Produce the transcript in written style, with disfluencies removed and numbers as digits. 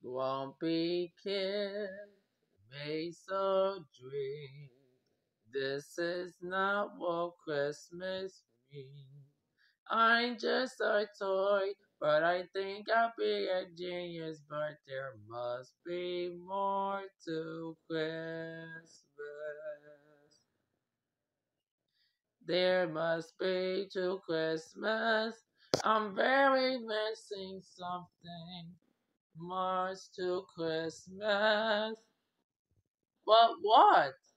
Grumpy kid, made so dream. This is not what Christmas means. I'm just a toy, but I think I'll be a genius. But there must be more to Christmas. There must be to Christmas. I'm very missing something. Much to Christmas. But what?